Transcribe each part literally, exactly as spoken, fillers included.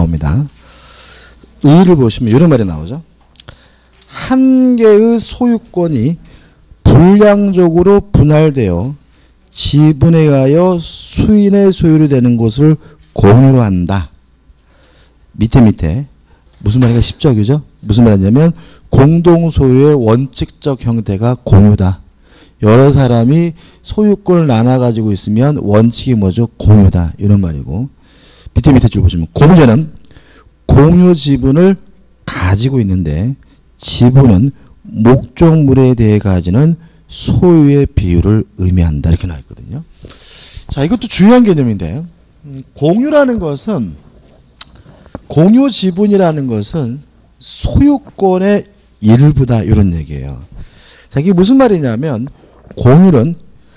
나옵니다. 의를 보시면 이런 말이 나오죠. 한 개의 소유권이 불량적으로 분할되어 지분에 의하여 수인의 소유로 되는 것을 공유로 한다. 밑에 밑에 무슨 말인가 쉽죠, 그죠? 무슨 말이냐면 공동 소유의 원칙적 형태가 공유다. 여러 사람이 소유권을 나눠 가지고 있으면 원칙이 뭐죠? 공유다. 이런 말이고, 밑에 밑에 줄 보시면 공유자는 공유 지분을 가지고 있는데 지분은 목적물에 대해 가지는 소유의 비율을 의미한다. 이렇게 나와 있거든요. 자, 이것도 중요한 개념인데, 음, 공유라는 것은, 공유 지분이라는 것은 소유권의 일부다. 이런 얘기예요. 자, 이게 무슨 말이냐면 공유는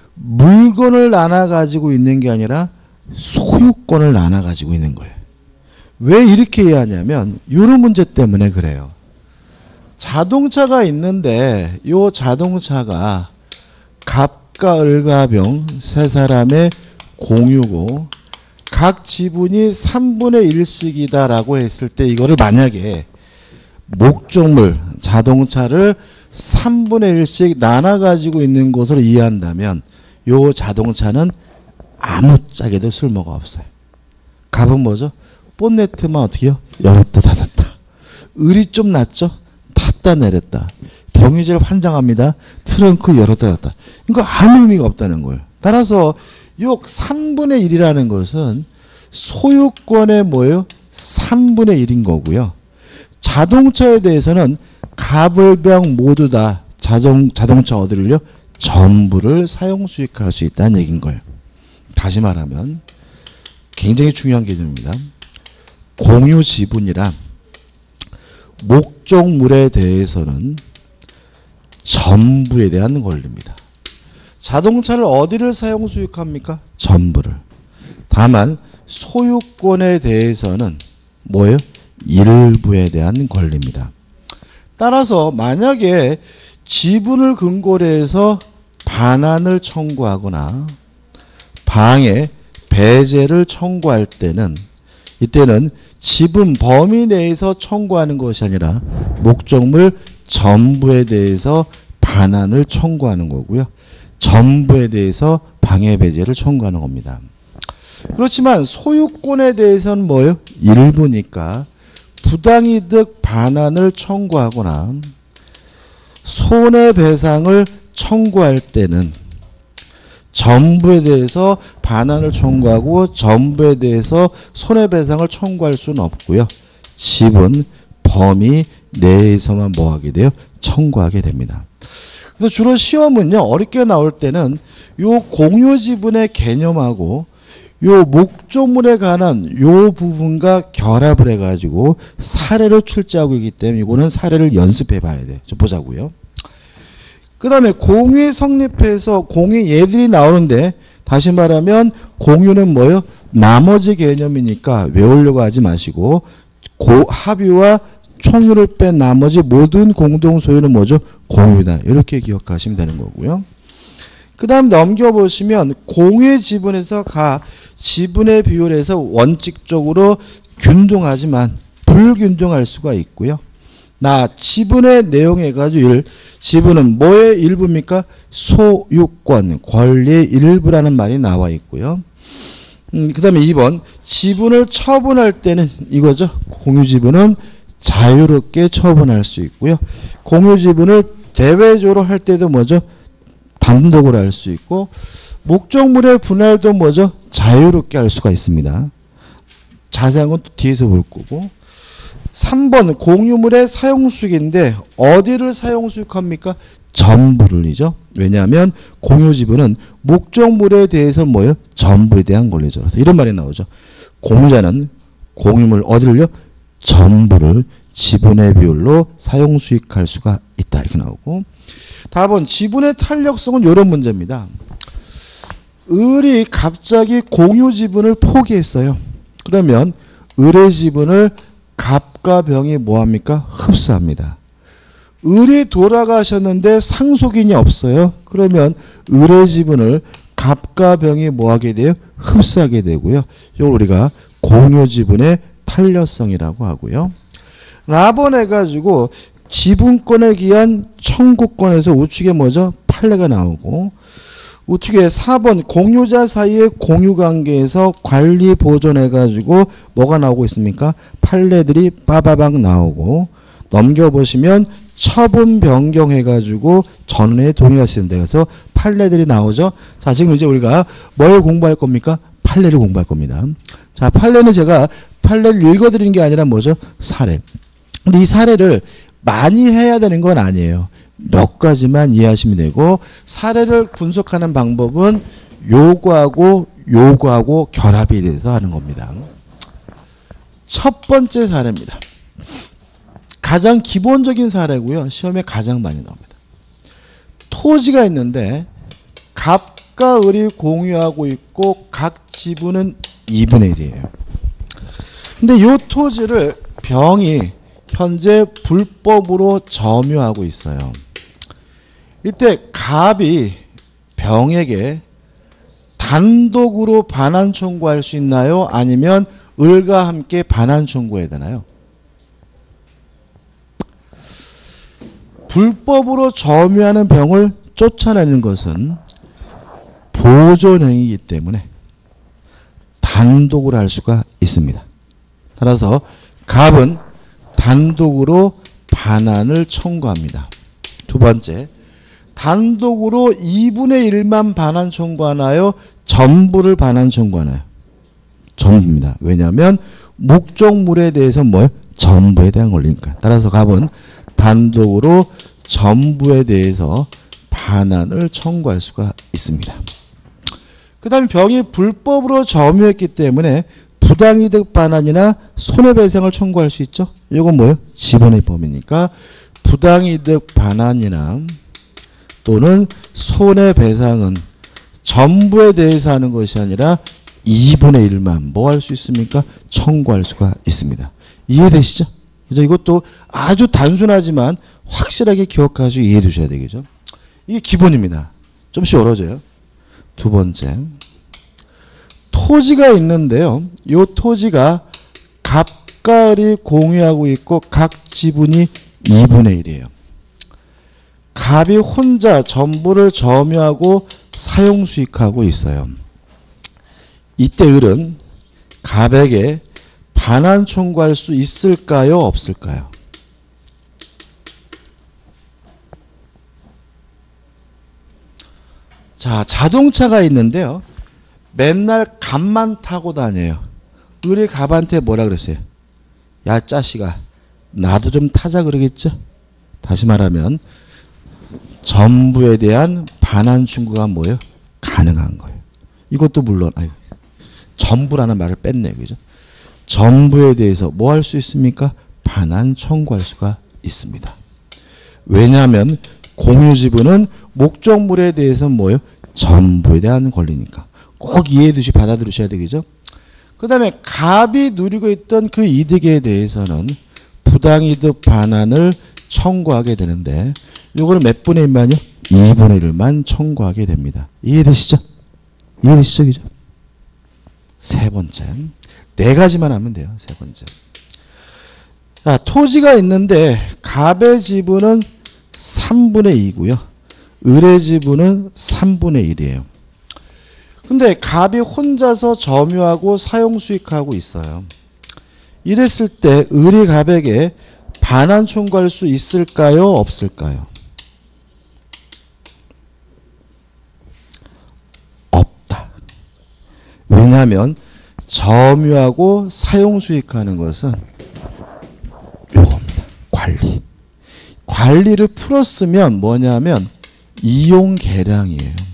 물건을 나눠 가지고 있는 게 아니라 소유권을 나눠 가지고 있는 거예요. 왜 이렇게 이해하냐면 이런 문제 때문에 그래요. 자동차가 있는데 이 자동차가 갑과 을과 병 세 사람의 공유고 각 지분이 삼분의 일씩이다라고 했을 때 이거를 만약에 목적물 자동차를 삼분의 일씩 나눠 가지고 있는 것으로 이해한다면 이 자동차는 아무짝에도 쓸모가 없어요. 갑은 뭐죠? 본네트만 어떻게 해요? 열었다 닫았다. 을이 좀 낫죠? 탔다 내렸다. 병이 제일 환장합니다. 트렁크 열었다 닫았다. 이거 아무 의미가 없다는 거예요. 따라서 이 삼분의 일이라는 것은 소유권의 뭐예요? 삼분의 일인 거고요. 자동차에 대해서는 갑을병 모두 다 자동, 자동차 어디를요? 전부를 사용 수익할 수 있다는 얘기인 거예요. 다시 말하면 굉장히 중요한 개념입니다. 공유 지분이란 목적물에 대해서는 전부에 대한 권리입니다. 자동차를 어디를 사용 수익합니까? 전부를. 다만 소유권에 대해서는 뭐예요? 일부에 대한 권리입니다. 따라서 만약에 지분을 근거로 해서 반환을 청구하거나 방해, 배제를 청구할 때는 이때는 지분 범위 내에서 청구하는 것이 아니라 목적물 전부에 대해서 반환을 청구하는 거고요. 전부에 대해서 방해, 배제를 청구하는 겁니다. 그렇지만 소유권에 대해서는 뭐예요? 일부니까 부당이득 반환을 청구하거나 손해배상을 청구할 때는 전부에 대해서 반환을 청구하고 전부에 대해서 손해배상을 청구할 수는 없고요. 지분 범위 내에서만 뭐 하게 돼요? 청구하게 됩니다. 그래서 주로 시험은요, 어렵게 나올 때는 요 공유지분의 개념하고 요 목적물에 관한 요 부분과 결합을 해가지고 사례로 출제하고 있기 때문에 이거는 사례를 연습해 봐야 돼. 좀 보자고요. 그 다음에 공유에 성립해서 공유 예들이 나오는데 다시 말하면 공유는 뭐예요? 나머지 개념이니까 외우려고 하지 마시고 고, 합의와 총유를 뺀 나머지 모든 공동소유는 뭐죠? 공유다. 이렇게 기억하시면 되는 거고요. 그 다음 넘겨보시면 공유의 지분에서 가 지분의 비율에서 원칙적으로 균등하지만 불균등할 수가 있고요. 나 지분의 내용에 가지고 일, 지분은 뭐의 일부입니까? 소유권, 권리의 일부라는 말이 나와 있고요. 음, 그 다음에 이 번 지분을 처분할 때는 이거죠. 공유지분은 자유롭게 처분할 수 있고요. 공유지분을 대외적으로 할 때도 뭐죠? 단독으로 할 수 있고 목적물의 분할도 뭐죠? 자유롭게 할 수가 있습니다. 자세한 건 또 뒤에서 볼 거고. 삼 번 공유물의 사용수익인데 어디를 사용수익합니까? 전부를이죠. 왜냐하면 공유지분은 목적물에 대해서 뭐예요? 전부에 대한 권리죠. 그래서 이런 말이 나오죠. 공유자는 공유물 어디를요? 전부를 지분의 비율로 사용수익할 수가 있다. 이렇게 나오고. 다음은 지분의 탄력성은 이런 문제입니다. 을이 갑자기 공유 지분을 포기했어요. 그러면 을의 지분을 갑과 병이 뭐합니까? 흡수합니다. 을이 돌아가셨는데 상속인이 없어요. 그러면 을의 지분을 갑과 병이 뭐하게 돼요? 흡수하게 되고요. 이걸 우리가 공유 지분의 탄력성이라고 하고요. 라번 해가지고 지분권에 기한 청구권에서 우측에 뭐죠? 판례가 나오고 우측에 사 번 공유자 사이의 공유관계에서 관리 보존해가지고 뭐가 나오고 있습니까? 판례들이 빠바박 나오고 넘겨보시면 처분 변경해가지고 전원의 동의가 있는데 그래서 판례들이 나오죠. 자, 지금 이제 우리가 뭘 공부할 겁니까? 판례를 공부할 겁니다. 자, 판례는 제가 판례를 읽어드리는 게 아니라 뭐죠? 사례. 근데 이 사례를 많이 해야 되는 건 아니에요. 몇 가지만 이해하시면 되고 사례를 분석하는 방법은 요거하고 요거하고 결합이 돼서 하는 겁니다. 첫 번째 사례입니다. 가장 기본적인 사례고요. 시험에 가장 많이 나옵니다. 토지가 있는데 갑과 을이 공유하고 있고 각 지분은 이분의 일이에요. 근데 이 토지를 병이 현재 불법으로 점유하고 있어요. 이때 갑이 병에게 단독으로 반환 청구할 수 있나요? 아니면 을과 함께 반환 청구해야 되나요? 불법으로 점유하는 병을 쫓아내는 것은 보존행위이기 때문에 단독으로 할 수가 있습니다. 따라서 갑은 단독으로 반환을 청구합니다. 두 번째, 단독으로 이분의 일만 반환 청구하나요? 전부를 반환 청구하나요? 전부입니다. 왜냐하면 목적물에 대해서 뭐예요? 전부에 대한 권리니까. 따라서 갑은 단독으로 전부에 대해서 반환을 청구할 수가 있습니다. 그 다음에 병이 불법으로 점유했기 때문에 부당이득 반환이나 손해배상을 청구할 수 있죠. 이건 뭐예요? 지분의 범위니까 부당이득 반환이나 또는 손해배상은 전부에 대해서 하는 것이 아니라 이분의 일만 뭐 할 수 있습니까? 청구할 수가 있습니다. 이해되시죠? 그죠? 이것도 아주 단순하지만 확실하게 기억하시고 이해해 두셔야 되겠죠. 이게 기본입니다. 좀씩 어려져요. 두 번째, 토지가 있는데요. 이 토지가 갑과 을이 공유하고 있고 각 지분이 이분의 일이에요. 갑이 혼자 전부를 점유하고 사용 수익하고 있어요. 이때 을은 갑에게 반환 청구할 수 있을까요? 없을까요? 자, 자동차가 있는데요. 맨날 갑만 타고 다녀요. 을이 갑한테 뭐라 그랬어요? 야, 짜식아, 나도 좀 타자 그러겠죠? 다시 말하면 전부에 대한 반환 청구가 뭐예요? 가능한 거예요. 이것도 물론 아유, 전부라는 말을 뺐네, 그죠? 전부에 대해서 뭐 할 수 있습니까? 반환 청구할 수가 있습니다. 왜냐하면 공유지분은 목적물에 대해서 뭐예요? 전부에 대한 권리니까. 꼭 이해해 두시 받아들이셔야 되겠죠? 그 다음에 갑이 누리고 있던 그 이득에 대해서는 부당이득 반환을 청구하게 되는데 요거는 몇 분의 일만요? 이분의 일만 청구하게 됩니다. 이해되시죠? 이해되시죠? 그죠? 세 번째. 네 가지만 하면 돼요. 세 번째. 자, 토지가 있는데 갑의 지분은 삼분의 이고요. 을의 지분은 삼분의 일이에요. 근데 갑이 혼자서 점유하고 사용 수익하고 있어요. 이랬을 때 을이 갑에게 반환 청구할 수 있을까요? 없을까요? 없다. 왜냐하면 점유하고 사용 수익하는 것은 요겁니다. 관리. 관리를 풀었으면 뭐냐면 이용 계량이에요.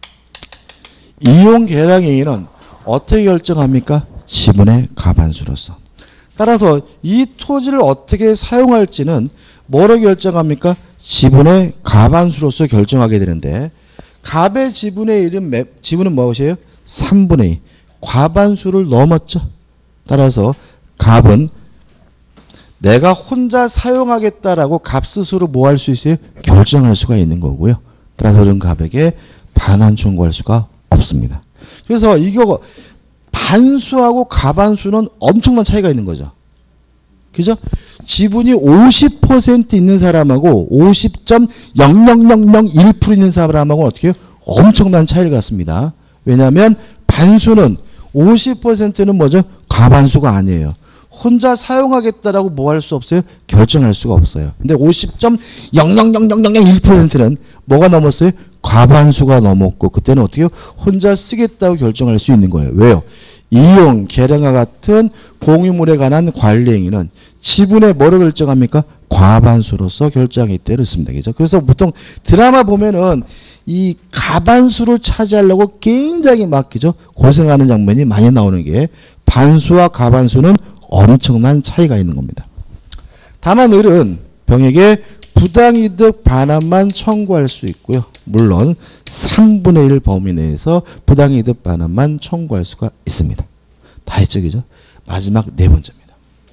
이용 계량행위는 어떻게 결정합니까? 지분의 과반수로서. 따라서 이 토지를 어떻게 사용할지는 뭐로 결정합니까? 지분의 과반수로서 결정하게 되는데 갑의 지분의 일은 몇, 지분은 무엇이에요? 삼분의 이. 과반수를 넘었죠. 따라서 갑은 내가 혼자 사용하겠다라고 갑 스스로 뭐 할 수 있어요? 결정할 수가 있는 거고요. 따라서 좀 갑에게 반환 청구할 수가 없습니다. 그래서 이거 반수하고 과반수는 엄청난 차이가 있는 거죠. 그죠? 지분이 오십 퍼센트 있는 사람하고 오십 점 영영영영일 퍼센트 있는 사람하고 어떻게 해요? 엄청난 차이를 갖습니다. 왜냐하면 반수는 오십 퍼센트는 뭐죠? 과반수가 아니에요. 혼자 사용하겠다라고 뭐 할 수 없어요? 결정할 수가 없어요. 근데 오십 점 영영영영영일 퍼센트는 뭐가 넘었어요? 과반수가 넘었고 그때는 어떻게 해요? 혼자 쓰겠다고 결정할 수 있는 거예요. 왜요? 이용, 계량과 같은 공유물에 관한 관리 행위는 지분의 뭐를 결정합니까? 과반수로서 결정하기 때문에 그렇습니다. 그죠? 그래서 보통 드라마 보면은 이 과반수를 차지하려고 굉장히 막 그죠? 고생하는 장면이 많이 나오는 게 반수와 과반수는 엄청난 차이가 있는 겁니다. 다만 을은 병에게 부당이득 반환만 청구할 수 있고요. 물론 삼분의 일 범위 내에서 부당이득 반환만 청구할 수가 있습니다. 다 했죠, 그죠? 마지막 네 번째입니다.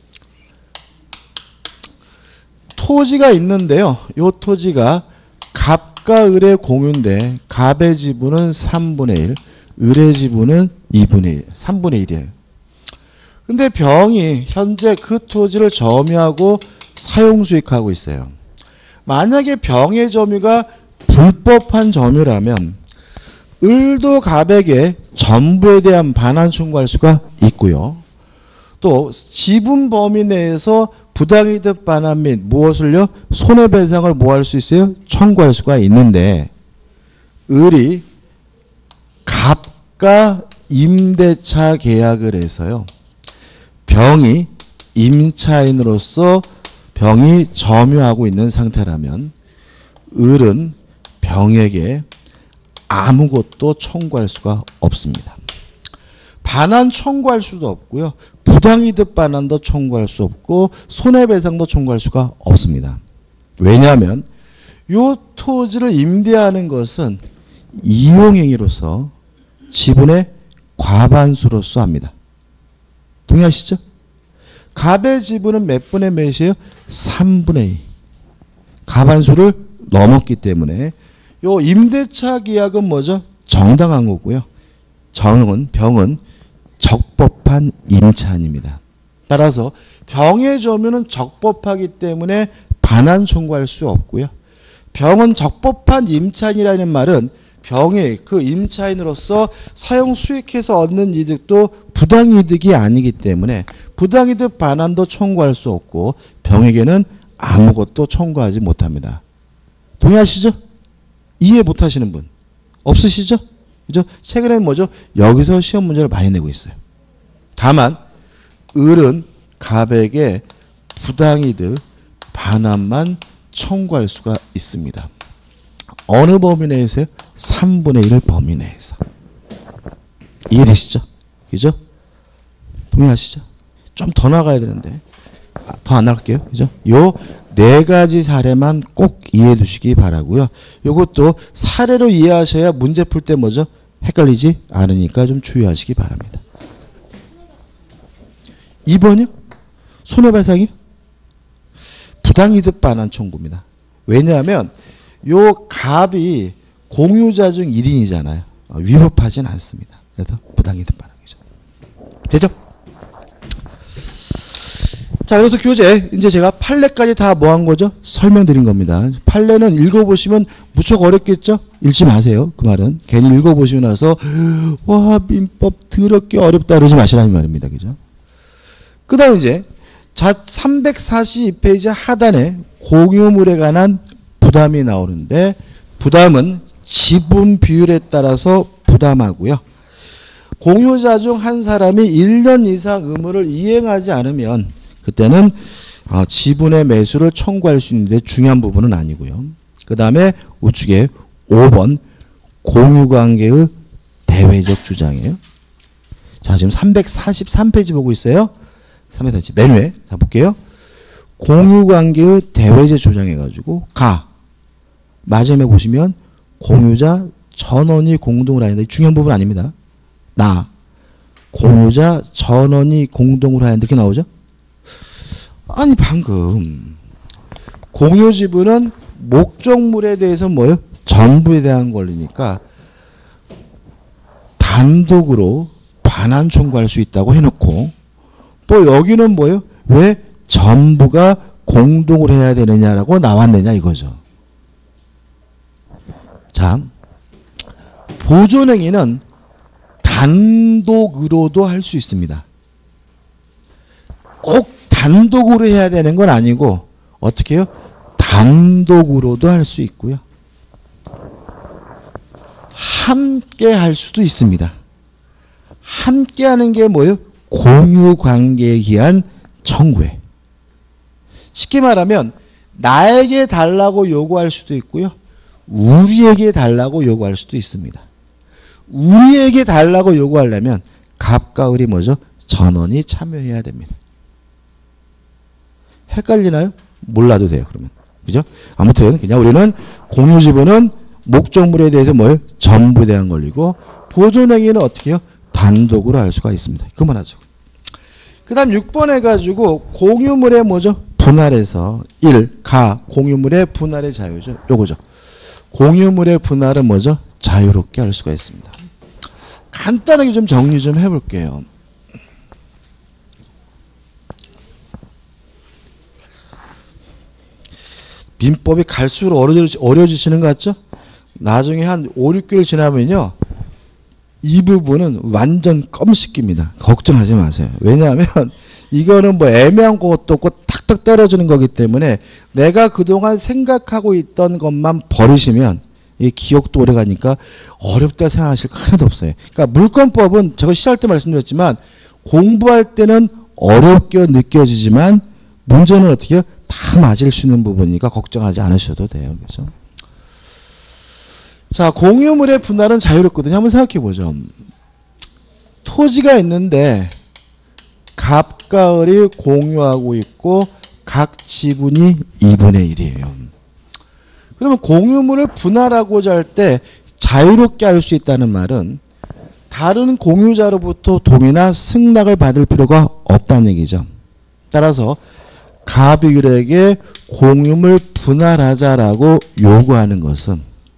토지가 있는데요. 이 토지가 갑과 을의 공유인데 갑의 지분은 삼분의 일, 을의 지분은 이분의 일, 삼분의 일이에요. 근데 병이 현재 그 토지를 점유하고 사용 수익하고 있어요. 만약에 병의 점유가 불법한 점유라면 을도 갑에게 전부에 대한 반환 청구할 수가 있고요. 또 지분 범위 내에서 부당이득 반환 및 무엇을요? 손해배상을 뭐 할 수 있어요? 청구할 수가 있는데 을이 갑과 임대차 계약을 해서요. 병이 임차인으로서 병이 점유하고 있는 상태라면 을은 병에게 아무것도 청구할 수가 없습니다. 반환 청구할 수도 없고요. 부당이득 반환도 청구할 수 없고 손해배상도 청구할 수가 없습니다. 왜냐하면 이 토지를 임대하는 것은 이용행위로서 지분의 과반수로서 합니다. 동의하시죠? 갑의 지분은 몇 분의 몇이에요? 삼분의 이. 과반수를 넘었기 때문에 요 임대차 계약은 뭐죠? 정당한 거고요. 정은 병은 적법한 임차인입니다. 따라서 병의 점유는 적법하기 때문에 반환 청구할 수 없고요. 병은 적법한 임차인이라는 말은 병이 그 임차인으로서 사용 수익해서 얻는 이득도 부당이득이 아니기 때문에 부당이득 반환도 청구할 수 없고 병에게는 아무것도 청구하지 못합니다. 동의하시죠? 이해 못하시는 분 없으시죠? 그죠? 최근에는 뭐죠? 여기서 시험 문제를 많이 내고 있어요. 다만 을은 갑에게 부당이득 반환만 청구할 수가 있습니다. 어느 범위 내에서요? 삼분의 일 범위 내에서. 이해되시죠? 그죠? 동의하시죠? 좀 더 나가야 되는데 아, 더 안 나갈게요. 그죠? 요 네 가지 사례만 꼭 이해해 두시기 바라고요. 요것도 사례로 이해하셔야 문제 풀 때 뭐죠? 헷갈리지 않으니까 좀 주의하시기 바랍니다. 이 번이요? 손해배상이요? 부당이득 반환 청구입니다. 왜냐하면 요 갑이 공유자 중 일 인이잖아요. 위법하진 않습니다. 그래서 부당이득 반환이죠. 되죠? 자, 그래서 교재 이제 제가 판례까지 다 뭐 한 거죠? 설명드린 겁니다. 판례는 읽어보시면 무척 어렵겠죠? 읽지 마세요. 그 말은 괜히 읽어보시고 나서 와 민법 더럽게 어렵다 그러지 마시라는 말입니다. 그죠? 그 다음 이제 자 삼백사십이 페이지 하단에 공유물에 관한 부담이 나오는데 부담은 지분 비율에 따라서 부담하고요. 공유자 중 한 사람이 일 년 이상 의무를 이행하지 않으면 그때는 지분의 매수를 청구할 수 있는데 중요한 부분은 아니고요. 그 다음에 우측에 오 번 공유관계의 대외적 주장이에요. 자, 지금 삼백사십삼 페이지 보고 있어요. 삼백사십삼 맨 위에 자 볼게요. 공유관계의 대외적 주장해가지고 가 마지막에 보시면 공유자 전원이 공동으로 하는데 중요한 부분 아닙니다. 나 공유자 전원이 공동으로 하는데 이렇게 나오죠? 아니 방금 공유 지분은 목적물에 대해서 뭐예요? 전부에 대한 권리니까 단독으로 반환 청구할 수 있다고 해놓고 또 여기는 뭐예요? 왜 전부가 공동으로 해야 되느냐라고 나왔느냐 이거죠. 자, 보존행위는 단독으로도 할 수 있습니다. 꼭 단독으로 해야 되는 건 아니고 어떻게 해요? 단독으로도 할 수 있고요. 함께 할 수도 있습니다. 함께 하는 게 뭐예요? 공유 관계에 기한 청구에. 쉽게 말하면 나에게 달라고 요구할 수도 있고요. 우리에게 달라고 요구할 수도 있습니다. 우리에게 달라고 요구하려면 갑과 을이 뭐죠? 전원이 참여해야 됩니다. 헷갈리나요? 몰라도 돼요. 그러면. 그죠? 아무튼 그냥 우리는 공유지분은 목적물에 대해서 뭐예요? 전부에 대한 권리고 보존행위는 어떻게 해요? 단독으로 할 수가 있습니다. 그만하죠. 그 다음 육 번 해가지고 공유물의 뭐죠? 분할에서 일. 가. 공유물의 분할의 자유죠. 요거죠. 공유물의 분할은 뭐죠? 자유롭게 할 수가 있습니다. 간단하게 좀 정리 좀 해볼게요. 민법이 갈수록 어려지, 어려지시는 것 같죠? 나중에 한 오, 육 개월 지나면요. 이 부분은 완전 껌식깁니다. 걱정하지 마세요. 왜냐하면 이거는 뭐 애매한 것도 없고 탁탁 떨어지는 거기 때문에 내가 그동안 생각하고 있던 것만 버리시면 이 기억도 오래 가니까 어렵다 생각하실 거 하나도 없어요. 그러니까 물권법은 제가 시작할 때 말씀드렸지만 공부할 때는 어렵게 느껴지지만 문제는 어떻게 해요? 다 맞을 수 있는 부분이니까 걱정하지 않으셔도 돼요. 그렇죠? 자, 공유물의 분할은 자유롭거든요. 한번 생각해 보죠. 토지가 있는데 갑과 을이 공유하고 있고 각 지분이 이분의 일이에요. 그러면 공유물을 분할하고자 할 때 자유롭게 할 수 있다는 말은 다른 공유자로부터 동의나 승낙을 받을 필요가 없다는 얘기죠. 따라서 갑이 을에게 공유물 분할하자라고 요구하는 것은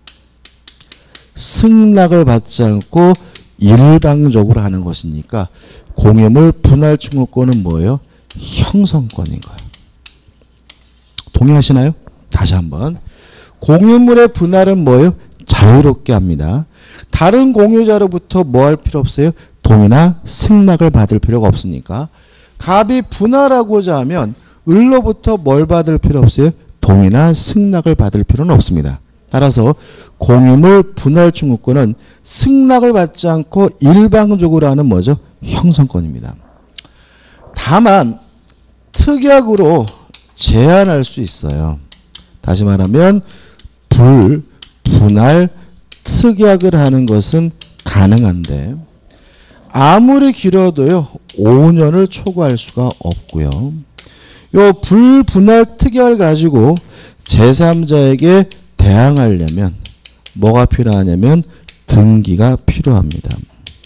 승낙을 받지 않고 일방적으로 하는 것이니까 공유물 분할 청구권은 뭐예요? 형성권인 거예요. 동의하시나요? 다시 한번. 공유물의 분할은 뭐예요? 자유롭게 합니다. 다른 공유자로부터 뭐 할 필요 없어요? 동의나 승낙을 받을 필요가 없으니까 갑이 분할하고자 하면 을로부터 뭘 받을 필요 없어요? 동의나 승낙을 받을 필요는 없습니다. 따라서 공유물 분할 청구권은 승낙을 받지 않고 일방적으로 하는 뭐죠? 형성권입니다. 다만 특약으로 제한할 수 있어요. 다시 말하면 불, 분할, 특약을 하는 것은 가능한데 아무리 길어도요 오 년을 초과할 수가 없고요. 요 불분할 특약을 가지고 제삼자에게 대항하려면 뭐가 필요하냐면 등기가 필요합니다.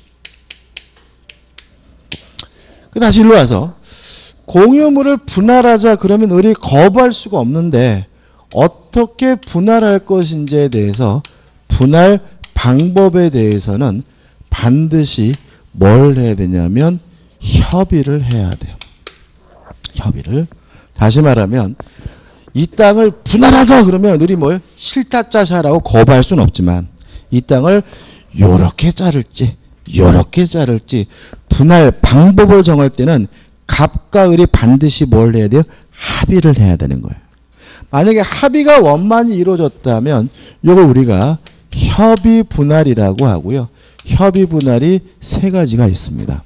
다시 일로 와서 공유물을 분할하자 그러면 을이 거부할 수가 없는데 어떻게 분할할 것인지에 대해서 분할 방법에 대해서는 반드시 뭘 해야 되냐면 협의를 해야 돼요. 협의를. 다시 말하면 이 땅을 분할하자 그러면 을이 뭐예요? 싫다 짜샤라고 거부할 수는 없지만 이 땅을 요렇게 자를지 요렇게 자를지 분할 방법을 정할 때는 갑과 을이 반드시 뭘 해야 돼요? 합의를 해야 되는 거예요. 만약에 합의가 원만히 이루어졌다면 이걸 우리가 협의 분할이라고 하고요. 협의 분할이 세 가지가 있습니다.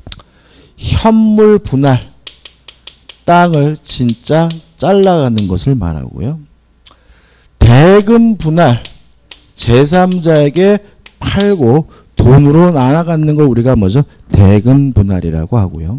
현물 분할, 땅을 진짜 잘라가는 것을 말하고요. 대금 분할, 제삼자에게 팔고 돈으로 나눠갖는 걸 우리가 뭐죠? 대금 분할이라고 하고요.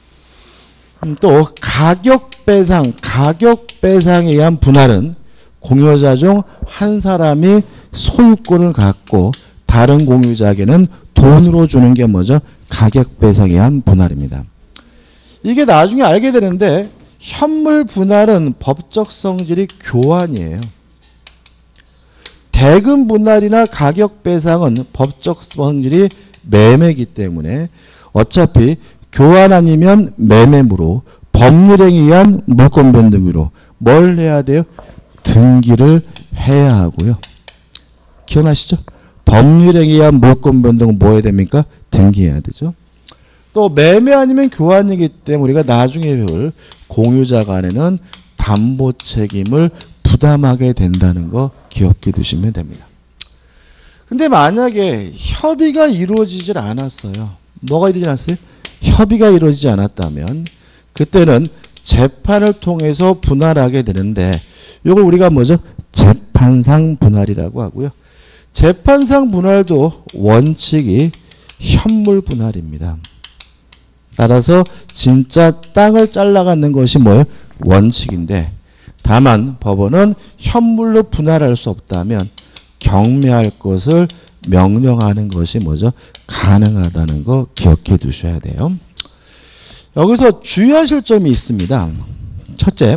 또 가격 배상, 가격 배상에 의한 분할은 공유자 중 한 사람이 소유권을 갖고 다른 공유자에게는 돈으로 주는 게 뭐죠? 가격 배상에 의한 분할입니다. 이게 나중에 알게 되는데 현물 분할은 법적 성질이 교환이에요. 대금 분할이나 가격 배상은 법적 성질이 매매이기 때문에 어차피 교환 아니면 매매무로 법률행위에 의한 물권 변동으로 뭘 해야 돼요? 등기를 해야 하고요. 기억나시죠? 법률행위에 의한 물권 변동은 뭐 해야 됩니까? 등기해야 되죠. 또 매매 아니면 교환이기 때문에 우리가 나중에 배울 공유자 간에는 담보 책임을 부담하게 된다는 거 기억해 두시면 됩니다. 근데 만약에 협의가 이루어지질 않았어요. 뭐가 이루어지지 않았어요? 협의가 이루어지지 않았다면 그때는 재판을 통해서 분할하게 되는데 이걸 우리가 뭐죠? 재판상 분할이라고 하고요. 재판상 분할도 원칙이 현물 분할입니다. 따라서 진짜 땅을 잘라가는 것이 뭐예요? 원칙인데 다만 법원은 현물로 분할할 수 없다면 경매할 것을 명령하는 것이 뭐죠? 가능하다는 거 기억해 두셔야 돼요. 여기서 주의하실 점이 있습니다. 첫째,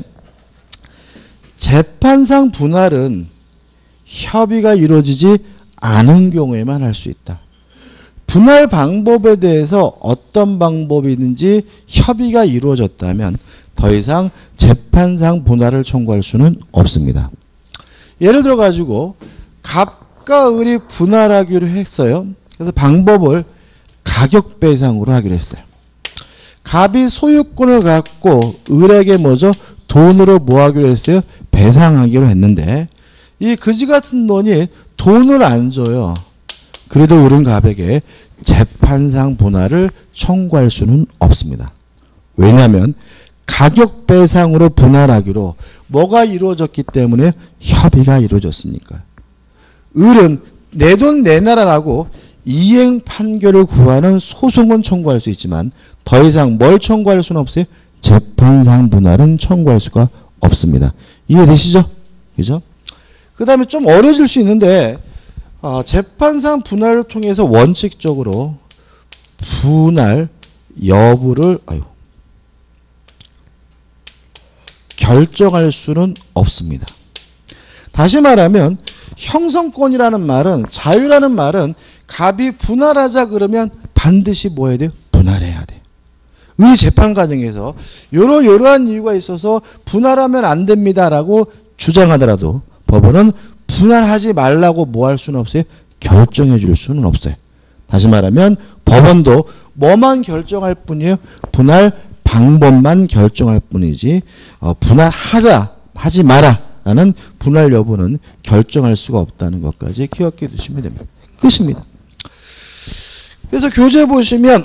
재판상 분할은 협의가 이루어지지 않은 경우에만 할 수 있다. 분할 방법에 대해서 어떤 방법이든지 협의가 이루어졌다면 더 이상 재판상 분할을 청구할 수는 없습니다. 예를 들어 가지고 갑과 을이 분할하기로 했어요. 그래서 방법을 가격 배상으로 하기로 했어요. 갑이 소유권을 갖고 을에게 뭐죠? 돈으로 뭐 하기로 했어요? 배상하기로 했는데 이 그지 같은 돈이 돈을 안 줘요. 그래도 을은 갑에게 재판상 분할을 청구할 수는 없습니다. 왜냐하면 가격 배상으로 분할하기로 뭐가 이루어졌기 때문에 협의가 이루어졌으니까. 을은 내 돈 내놔라라고 이행 판결을 구하는 소송은 청구할 수 있지만 더 이상 뭘 청구할 수는 없어요? 재판상 분할은 청구할 수가 없습니다. 이해되시죠? 그죠? 그 다음에 좀 어려질 수 있는데 어, 재판상 분할을 통해서 원칙적으로 분할 여부를 아유, 결정할 수는 없습니다. 다시 말하면 형성권이라는 말은 자유라는 말은 갑이 분할하자 그러면 반드시 뭐 해야 돼요? 분할해야 돼요. 이 재판 과정에서 요러 요러한 이유가 있어서 분할하면 안 됩니다라고 주장하더라도 법원은 분할하지 말라고 뭐 할 수는 없어요? 결정해 줄 수는 없어요. 다시 말하면 법원도 뭐만 결정할 뿐이에요? 분할 방법만 결정할 뿐이지 어, 분할하자 하지 마라 라는 분할 여부는 결정할 수가 없다는 것까지 기억해 두시면 됩니다. 끝입니다. 그래서 교재 보시면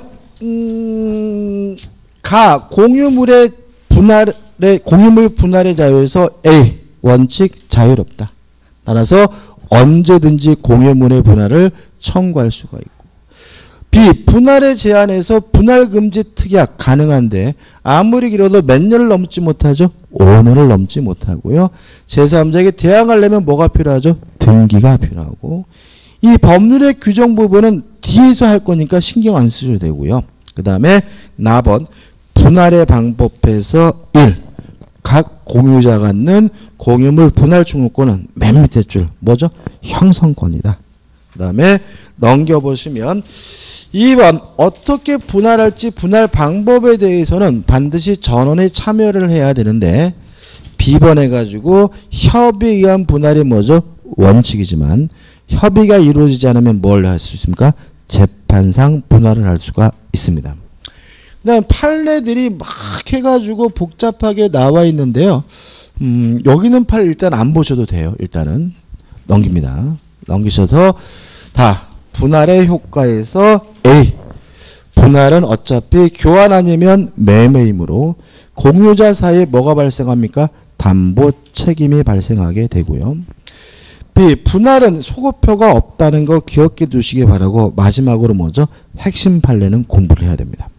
음, 가 공유물의 분할의 공유물 분할의 자유에서 A 원칙 자유롭다. 따라서 언제든지 공유물의 분할을 청구할 수가 있고 B. 분할의 제한에서 분할금지 특약 가능한데 아무리 길어도 몇 년을 넘지 못하죠? 오 년을 넘지 못하고요. 제삼자에게 대항하려면 뭐가 필요하죠? 등기가 필요하고 이 법률의 규정 부분은 뒤에서 할 거니까 신경 안 쓰셔도 되고요. 그 다음에 나번 분할의 방법에서 일. 각 공유자가 갖는 공유물 분할 청구권은 맨 밑에 줄 뭐죠? 형성권이다. 그 다음에 넘겨보시면 이 번 어떻게 분할할지 분할 방법에 대해서는 반드시 전원의 참여를 해야 되는데 비 번 해가지고 협의에 의한 분할이 뭐죠? 원칙이지만 협의가 이루어지지 않으면 뭘 할 수 있습니까? 재판상 분할을 할 수가 있습니다. 그 다음 판례들이 막 해가지고 복잡하게 나와 있는데요. 음, 여기는 판례 일단 안 보셔도 돼요. 일단은 넘깁니다. 넘기셔서 다 분할의 효과에서 A. 분할은 어차피 교환 아니면 매매이므로 공유자 사이에 뭐가 발생합니까? 담보 책임이 발생하게 되고요. B. 분할은 소급표가 없다는 거 기억해 두시기 바라고 마지막으로 뭐죠? 핵심 판례는 공부를 해야 됩니다.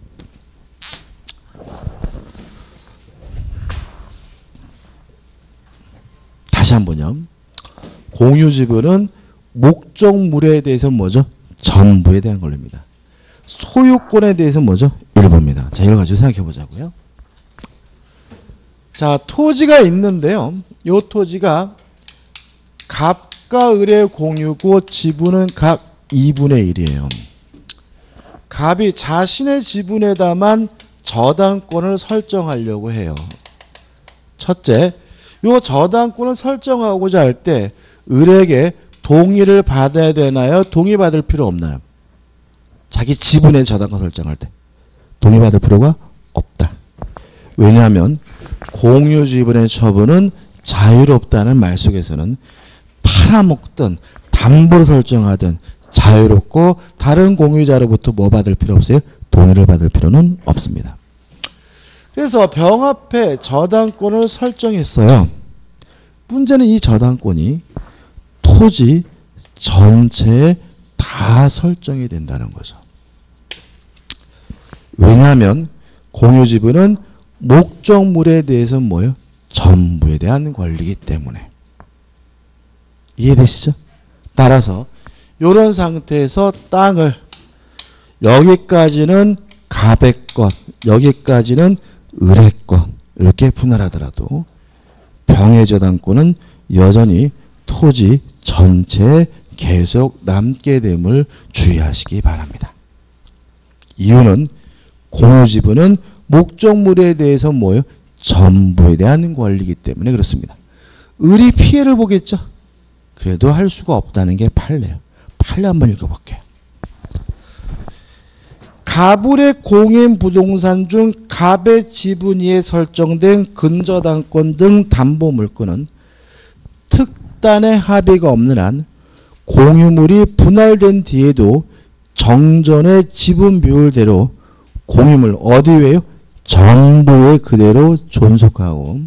다시 한번요. 공유지분은 목적물에 대해서 뭐죠? 전부에 대한 권리입니다. 소유권에 대해서 뭐죠? 일부입니다. 자, 이걸 가지고 생각해 보자고요. 자, 토지가 있는데요. 이 토지가 갑과 을의 공유고 지분은 각 이분의 일이에요. 갑이 자신의 지분에다만 저당권을 설정하려고 해요. 첫째, 요 저당권을 설정하고자 할 때 을에게 동의를 받아야 되나요? 동의받을 필요 없나요? 자기 지분의 저당권 설정할 때 동의받을 필요가 없다. 왜냐하면 공유 지분의 처분은 자유롭다는 말 속에서는 팔아먹든 담보를 설정하든 자유롭고 다른 공유자로부터 뭐 받을 필요 없어요? 동의를 받을 필요는 없습니다. 그래서 병합해 저당권을 설정했어요. 문제는 이 저당권이 토지 전체에 다 설정이 된다는 거죠. 왜냐하면 공유지분은 목적물에 대해서 뭐예요? 전부에 대한 권리이기 때문에. 이해되시죠? 따라서 이런 상태에서 땅을 여기까지는 갑의 것, 여기까지는 을의 것 이렇게 분할하더라도 병의 저당권은 여전히 토지 전체에 계속 남게 됨을 주의하시기 바랍니다. 이유는 공유지분은 목적물에 대해서 뭐예요? 전부에 대한 권리이기 때문에 그렇습니다. 을이 피해를 보겠죠? 그래도 할 수가 없다는 게 판례예요. 판례 한번 읽어볼게요. 갑을의 공인 부동산 중 갑의 지분 위에 설정된 근저당권 등 담보물건은 특단의 합의가 없는 한 공유물이 분할된 뒤에도 정전의 지분 비율대로 공유물 어디에요? 정부에 그대로 존속하고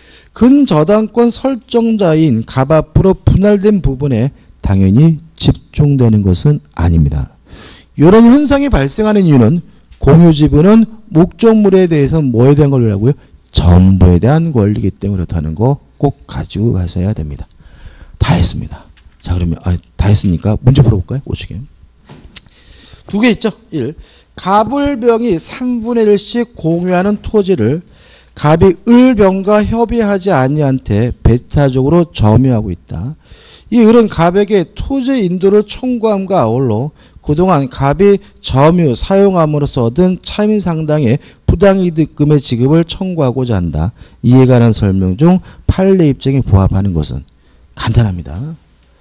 근저당권 설정자인 갑 앞으로 분할된 부분에 당연히 집중되는 것은 아닙니다. 이런 현상이 발생하는 이유는 공유지분은 목적물에 대해서 뭐에 대한 권리라고요? 전부에 대한 권리이기 때문에 그렇다는 거 꼭 가지고 가셔야 됩니다. 다 했습니다. 자 그러면 아, 다 했으니까 문제 풀어볼까요? 오시게. 두 개 있죠. 일. 갑을병이 삼분의 일씩 공유하는 토지를 갑이 을병과 협의하지 아니한 테 배타적으로 점유하고 있다. 이 을은 갑에게 토지 인도를 청구함과 아울러 그동안 갑이 점유, 사용함으로써 얻은 차임 상당의 부당이득금의 지급을 청구하고자 한다. 이에 관한 설명 중 판례 입장에 부합하는 것은 간단합니다.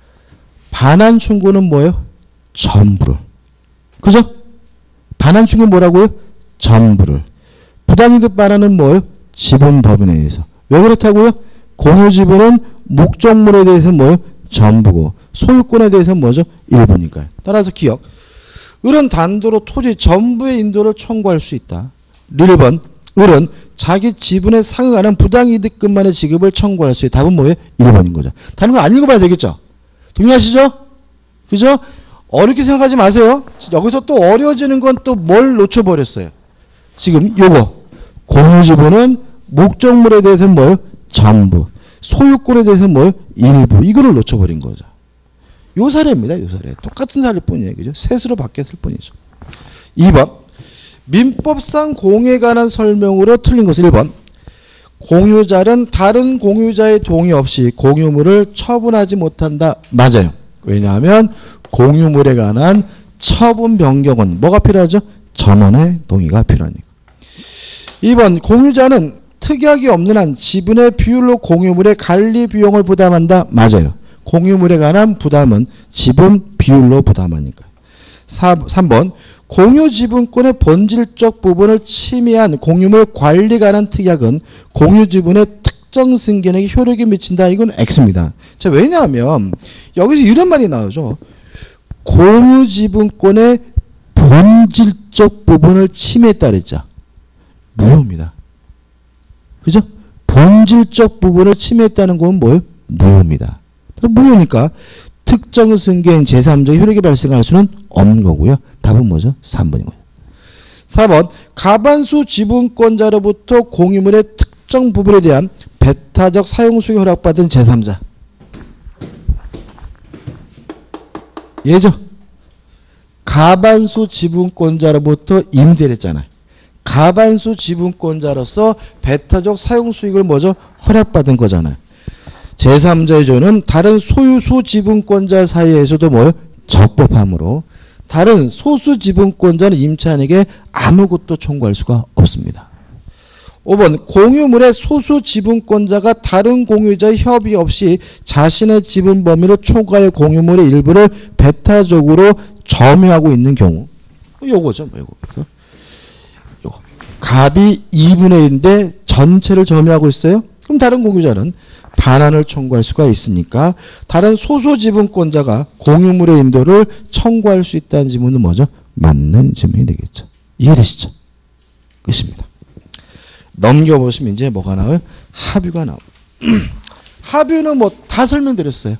반환 청구는 뭐예요? 전부를. 그죠? 반환 청구는 뭐라고요? 전부를. 부당이득 반환은 뭐예요? 지분 법인에 의해서. 왜 그렇다고요? 공유지분은 목적물에 대해서 뭐예요? 전부고 소유권에 대해서는 뭐죠? 일부니까요. 따라서 기억. 을은 단도로 토지 전부의 인도를 청구할 수 있다. 일 번. 을은 자기 지분에 상응하는 부당이득금만의 지급을 청구할 수 있다. 답은 뭐예요? 일 번인 거죠. 다른 거 안 읽어봐야 되겠죠? 동의하시죠? 그죠? 어렵게 생각하지 마세요. 여기서 또 어려워지는 건 또 뭘 놓쳐버렸어요. 지금 요거. 공유지분은 목적물에 대해서는 뭐예요? 전부. 소유권에 대해서는 뭐예요? 일부. 이거를 놓쳐버린 거죠. 요 사례입니다. 요 사례. 똑같은 사례일 뿐이에요. 그죠? 셋으로 바뀌었을 뿐이죠. 이 번. 민법상 공유에 관한 설명으로 틀린 것은 일 번. 공유자는 다른 공유자의 동의 없이 공유물을 처분하지 못한다. 맞아요. 왜냐하면 공유물에 관한 처분 변경은 뭐가 필요하죠? 전원의 동의가 필요하니까. 이 번. 공유자는 특약이 없는 한 지분의 비율로 공유물의 관리 비용을 부담한다. 맞아요. 공유물에 관한 부담은 지분 비율로 부담하니까. 삼 번. 공유 지분권의 본질적 부분을 침해한 공유물 관리 관한 특약은 공유 지분의 특정 승계에게 효력이 미친다. 이건 X입니다. 자, 왜냐하면 여기서 이런 말이 나오죠. 공유 지분권의 본질적 부분을 침해했다 그랬죠. 무효입니다. 그죠? 본질적 부분을 침해했다는 건 뭐예요? 무효입니다. 무효니까 특정 승계인 제삼자의 효력이 발생할 수는 없는 거고요. 답은 뭐죠? 삼 번인 거예요. 사 번. 가반수 지분권자로부터 공유물의 특정 부분에 대한 배타적 사용 수익 허락받은 제삼자. 얘죠. 가반수 지분권자로부터 임대를 했잖아요. 가반수 지분권자로서 배타적 사용 수익을 뭐죠? 허락받은 거잖아요. 제삼자의 조는 다른 소유수 지분권자 사이에서도 뭐요? 적법함으로 다른 소수 지분권자는 임차인에게 아무것도 청구할 수가 없습니다. 오 번 공유물의 소수 지분권자가 다른 공유자의 협의 없이 자신의 지분 범위를 초과해 공유물의 일부를 배타적으로 점유하고 있는 경우. 요거죠. 뭐 요거. 요거. 갑이 이분의 일인데 전체를 점유하고 있어요. 그럼 다른 공유자는 반환을 청구할 수가 있으니까 다른 소수 지분권자가 공유물의 인도를 청구할 수 있다는 지문은 뭐죠? 맞는 지문이 되겠죠. 이해되시죠? 끝입니다. 넘겨보시면 이제 뭐가 나와요? 합유가 나와요. 합유는 뭐 다 설명드렸어요.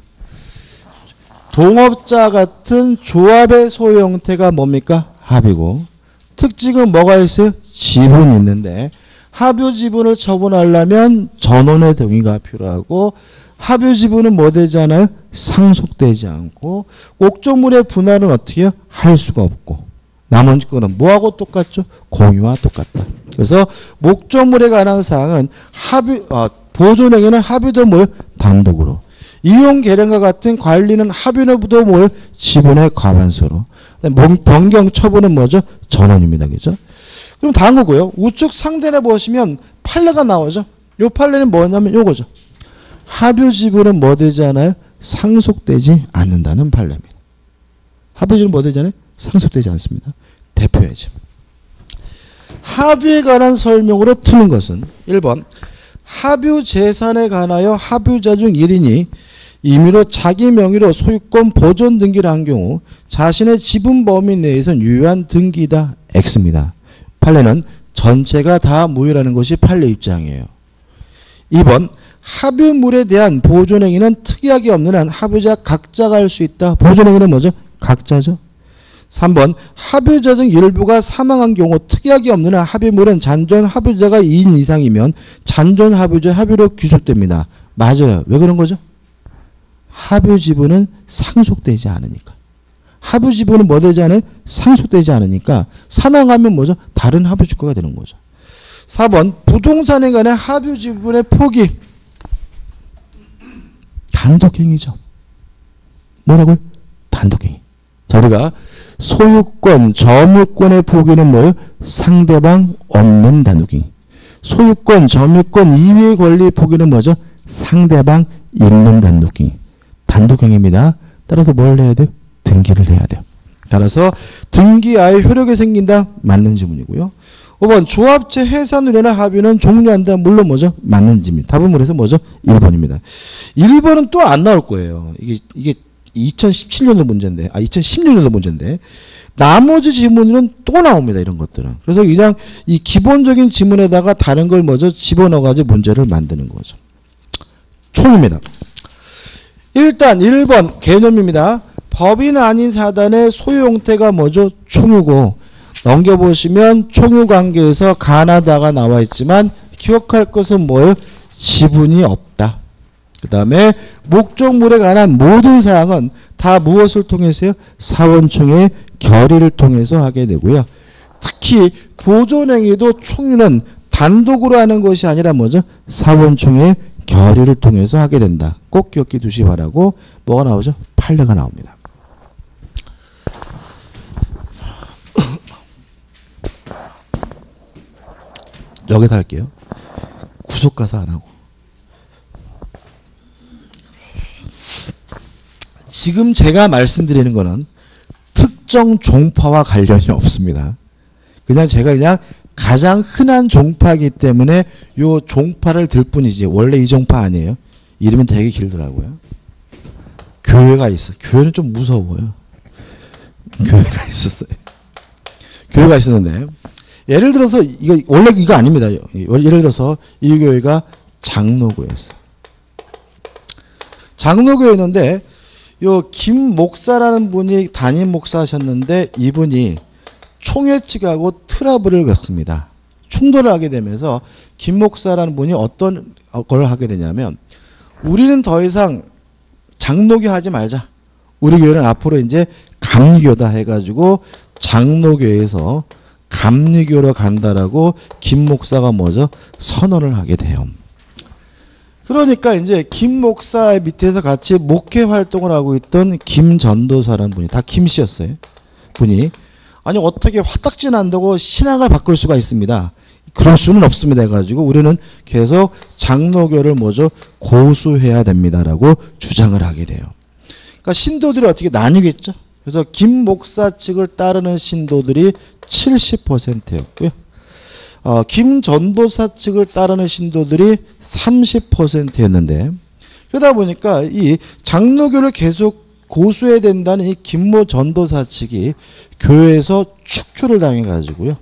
동업자 같은 조합의 소유 형태가 뭡니까? 합유고 특징은 뭐가 있어요? 지분이 있는데 합유 지분을 처분하려면 전원의 동의가 필요하고 합유 지분은 뭐 되지 않아요? 상속되지 않고 목적물의 분할은 어떻게 해요? 할 수가 없고 나머지 거는 뭐하고 똑같죠? 공유와 똑같다. 그래서 목적물에 관한 사항은 합의, 어, 보존행위는 합의도 뭐예요? 단독으로. 이용 계량과 같은 관리는 합의도 뭐예요? 지분의 과반수로. 변경 처분은 뭐죠? 전원입니다. 그죠? 그럼 다음 거고요. 우측 상단에 보시면 판례가 나오죠. 요 판례는 뭐냐면 요거죠. 합의 지분은 뭐 되지 않아요? 상속되지 않는다는 판례입니다. 합의 지분은 뭐 되지 않아요? 상속되지 않습니다. 대표의 지분. 합유에 관한 설명으로 틀린 것은 일 번 합유 재산에 관하여 합유자 중 일 인이 임의로 자기 명의로 소유권 보존 등기를 한 경우 자신의 지분 범위 내에선 유효한 등기다. X입니다. 판례는 전체가 다 무효라는 것이 판례 입장이에요. 이 번 합유물에 대한 보존행위는 특이하게 없는 한 합유자 각자가 할 수 있다. 보존행위는 뭐죠? 각자죠. 삼 번 합유자 중 일부가 사망한 경우 특이하게 없는 한 합유물은 잔존 합유자가 이 인 이상이면 잔존 합유자 합유로 귀속됩니다. 맞아요. 왜 그런 거죠? 합유 지분은 상속되지 않으니까. 합유 지분은 뭐 되지 않아요? 상속되지 않으니까 사망하면 뭐죠? 다른 합유 주가가 되는 거죠. 사 번 부동산에 관한 합유 지분의 포기. 단독행위죠. 뭐라고요? 단독행위. 자, 우리가 소유권, 점유권의 포기는 뭐예요? 상대방 없는 단독행위. 소유권, 점유권 이외의 권리의 포기는 뭐죠? 상대방 있는 단독행위. 단독행위입니다. 따라서 뭘 해야 돼요? 등기를 해야 돼요. 따라서 등기하에 효력이 생긴다. 맞는 지문이고요. 오 번 조합체 해산 의뢰나 합의는 종료한다. 물론 뭐죠? 맞는 지문. 답은 그래서 뭐죠? 일 번입니다. 일 번은 또 안 나올 거예요. 이게 이게 이천십칠 년도 문제인데, 아 이천십육 년도 문제인데 나머지 지문은 또 나옵니다. 이런 것들은. 그래서 그냥 이 기본적인 지문에다가 다른 걸 뭐죠? 집어넣어가지고 문제를 만드는 거죠. 총입니다. 일단 일 번 개념입니다. 법인 아닌 사단의 소유 형태가 뭐죠? 총유고 넘겨보시면 총유 관계에서 가나다가 나와 있지만 기억할 것은 뭐예요? 지분이 없다. 그 다음에 목적물에 관한 모든 사항은 다 무엇을 통해서요? 사원총회 결의를 통해서 하게 되고요. 특히 보존행위도 총유는 단독으로 하는 것이 아니라 뭐죠? 사원총회 결의를 통해서 하게 된다. 꼭 기억해 두시기 바라고 뭐가 나오죠? 판례가 나옵니다. 여기서 할게요. 구속 가서 안 하고. 지금 제가 말씀드리는 거는 특정 종파와 관련이 없습니다. 그냥 제가 그냥 가장 흔한 종파이기 때문에 요 종파를 들 뿐이지 원래 이 종파 아니에요. 이름이 되게 길더라고요. 교회가 있어. 교회는 좀 무서워요. 교회가 있었어요. 교회가 있었는데 예를 들어서 이거 원래 이거 아닙니다. 예를 들어서 이 교회가 장로교였어. 장로교였는데 요 김 목사라는 분이 담임 목사하셨는데 이분이 총회 측하고 트러블을 겪습니다. 충돌을 하게 되면서 김 목사라는 분이 어떤 걸 하게 되냐면 우리는 더 이상 장로교 하지 말자. 우리 교회는 앞으로 이제 감리교다 해가지고 장로교에서 감리교로 간다라고 김 목사가 뭐죠? 선언을 하게 돼요. 그러니까 이제 김 목사 밑에서 같이 목회 활동을 하고 있던 김 전도사라는 분이 다 김 씨였어요. 분이 아니 어떻게 화딱지 난다고 신앙을 바꿀 수가 있습니다. 그럴 수는 없습니다 해가지고 우리는 계속 장로교를 뭐죠? 고수해야 됩니다라고 주장을 하게 돼요. 그러니까 신도들이 어떻게 나뉘겠죠? 그래서 김 목사 측을 따르는 신도들이 칠십 퍼센트였고요. 어, 김 전도사 측을 따르는 신도들이 삼십 퍼센트였는데 그러다 보니까 이 장로교를 계속 고수해야 된다는 이 김모 전도사 측이 교회에서 축출을 당해가지고요.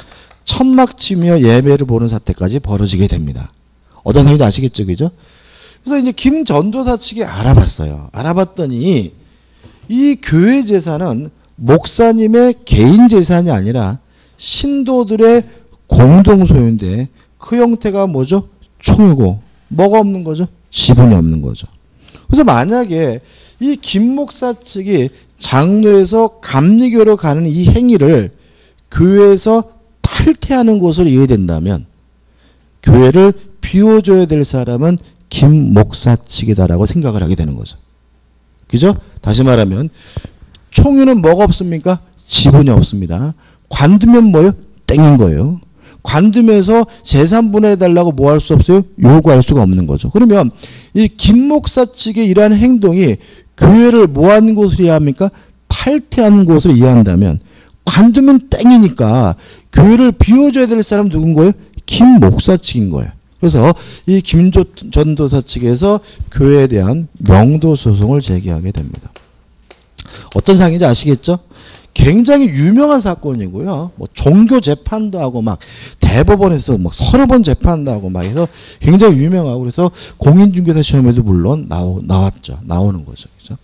천막 치며 예배를 보는 사태까지 벌어지게 됩니다. 어떤 사람인지 아시겠죠? 그죠? 그래서 이제 김 전도사 측이 알아봤어요. 알아봤더니 이 교회 재산은 목사님의 개인 재산이 아니라 신도들의 공동 소유인데 그 형태가 뭐죠? 총이고 뭐가 없는 거죠? 지분이 없는 거죠. 그래서 만약에 이 김 목사 측이 장로에서 감리교로 가는 이 행위를 교회에서 탈퇴하는 것으로 이해된다면 교회를 비워줘야 될 사람은 김 목사 측이다라고 생각을 하게 되는 거죠. 그죠? 다시 말하면 총유는 뭐가 없습니까? 지분이 없습니다. 관두면 뭐예요? 땡인 거예요. 관두면서 재산 분할해달라고 뭐 할 수 없어요? 요구할 수가 없는 거죠. 그러면 이 김 목사 측의 이러한 행동이 교회를 뭐 하는 것으로 이해합니까? 탈퇴하는 것으로 이해한다면 관두면 땡이니까 교회를 비워줘야 될 사람은 누군 거예요? 김 목사 측인 거예요. 그래서 이 김 전도사 측에서 교회에 대한 명도 소송을 제기하게 됩니다. 어떤 상황인지 아시겠죠? 굉장히 유명한 사건이고요. 뭐 종교 재판도 하고 막 대법원에서 막 서너 번 재판도 하고 막 해서 굉장히 유명하고 그래서 공인중개사 시험에도 물론 나오, 나왔죠. 나오는 거죠. 그죠?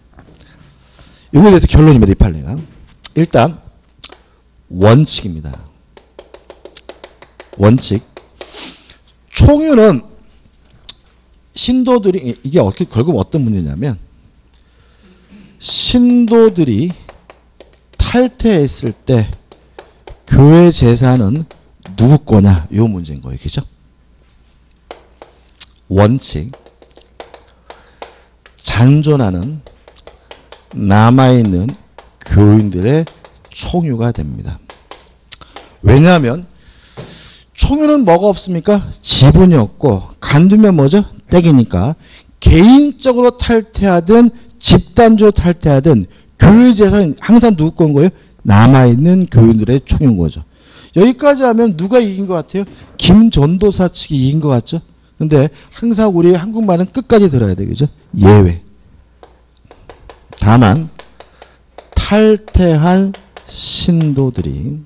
이거에 대해서 결론입니다. 이 판례가. 일단 원칙입니다. 원칙. 총유는 신도들이 이게 어떻게 결국 어떤 문제냐면 신도들이 탈퇴했을 때 교회 재산은 누구 거냐 이 문제인 거예요. 그죠? 원칙. 잔존하는 남아있는 교인들의 총유가 됩니다. 왜냐하면 총유는 뭐가 없습니까? 지분이 없고 간두면 뭐죠? 떼기니까 개인적으로 탈퇴하든 집단적으로 탈퇴하든 교회 재산은 항상 누구 건 거예요? 남아있는 교인들의 총인 거죠. 여기까지 하면 누가 이긴 것 같아요? 김 전도사 측이 이긴 것 같죠? 근데 항상 우리 한국말은 끝까지 들어야 되겠죠? 예외. 다만 탈퇴한 신도들이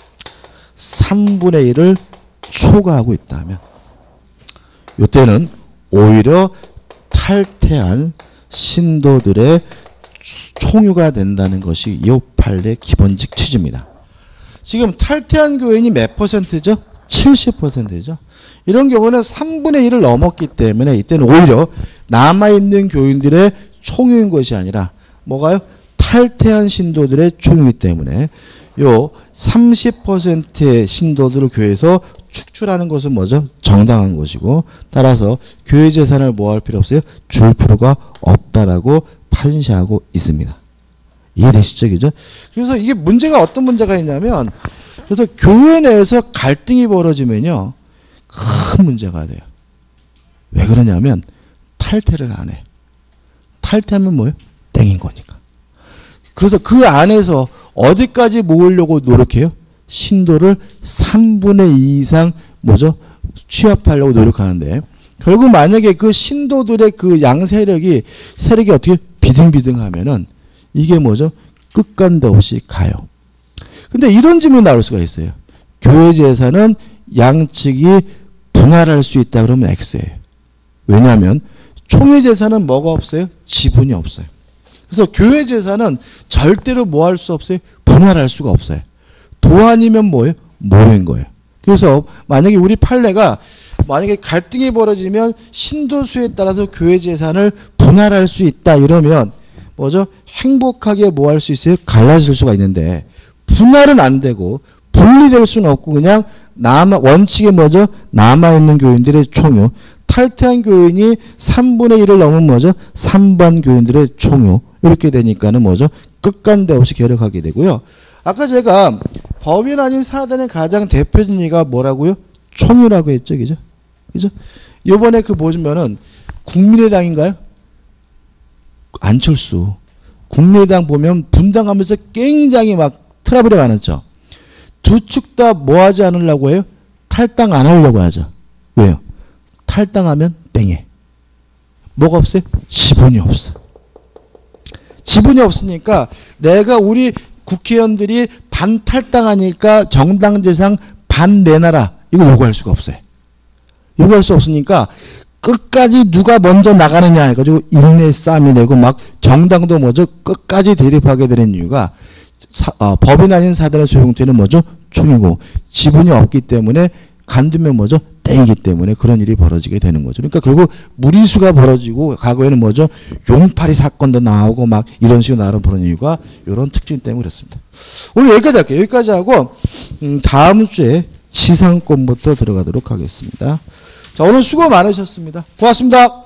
삼분의 일을 초과하고 있다면 이때는 오히려 탈퇴한 신도들의 총유가 된다는 것이 이 판례의 기본적 취지입니다. 지금 탈퇴한 교인이 몇 퍼센트죠? 칠십 퍼센트죠. 이런 경우는 삼분의 일을 넘었기 때문에 이때는 오히려 남아있는 교인들의 총유인 것이 아니라 뭐가요? 탈퇴한 신도들의 총유이기 때문에 요 삼십 퍼센트의 신도들을 교회에서 축출하는 것은 뭐죠? 정당한 것이고 따라서 교회 재산을 뭐 할 필요 없어요? 줄 필요가 없다라고 판시하고 있습니다. 이해되시죠? 그죠? 그래서 이게 문제가 어떤 문제가 있냐면 그래서 교회 내에서 갈등이 벌어지면요. 큰 문제가 돼요. 왜 그러냐면 탈퇴를 안 해. 탈퇴하면 뭐예요? 땡인 거니까. 그래서 그 안에서 어디까지 모으려고 노력해요? 신도를 삼분의 이 이상 뭐죠? 취합하려고 노력하는데 결국 만약에 그 신도들의 그 양 세력이 세력이 어떻게 비등비등하면은 이게 뭐죠? 끝간데 없이 가요. 근데 이런 질문이 나올 수가 있어요. 교회 재산은 양측이 분할할 수 있다 그러면 X예요. 왜냐하면 총회 재산은 뭐가 없어요? 지분이 없어요. 그래서 교회 재산은 절대로 뭐 할 수 없어요? 분할할 수가 없어요. 도안이면 뭐예요? 모인 거예요. 그래서 만약에 우리 판례가 만약에 갈등이 벌어지면 신도수에 따라서 교회 재산을 분할할 수 있다 이러면 뭐죠? 행복하게 뭐 할 수 있어요? 갈라질 수가 있는데 분할은 안 되고 분리될 수는 없고 그냥 남아 원칙에 뭐죠? 남아있는 교인들의 총유 탈퇴한 교인이 삼분의 일을 넘으면 뭐죠? 삼반 교인들의 총요. 이렇게 되니까는 뭐죠? 끝간데 없이 결핵하게 되고요. 아까 제가 법인 아닌 사단의 가장 대표적인 예가 뭐라고요? 총유라고 했죠. 그죠? 그죠? 요번에 그 보시면은 국민의당인가요? 안철수. 국민의당 보면 분당하면서 굉장히 막 트러블이 많았죠. 두 축 다 뭐 하지 않으려고 해요? 탈당 안 하려고 하죠. 왜요? 탈당하면 땡해. 뭐가 없어요? 지분이 없어. 지분이 없으니까 내가 우리 국회의원들이 반탈당하니까 정당 재산 반 내놔라. 이거 요구할 수가 없어요. 요구할 수 없으니까 끝까지 누가 먼저 나가느냐 해가지고 인내 싸움이 되고 막 정당도 뭐죠? 끝까지 대립하게 되는 이유가 사, 어, 법인 아닌 사단의 소용되는 뭐죠? 총이고 지분이 없기 때문에 간두면 뭐죠? 땡이기 때문에 그런 일이 벌어지게 되는 거죠. 그러니까 결국 무리수가 벌어지고 과거에는 뭐죠? 용팔이 사건도 나오고 막 이런 식으로 나름 보는 이유가 이런 특징 때문에 그렇습니다. 오늘 여기까지 할게요. 여기까지 하고 음, 다음 주에 지상권부터 들어가도록 하겠습니다. 자, 오늘 수고 많으셨습니다. 고맙습니다.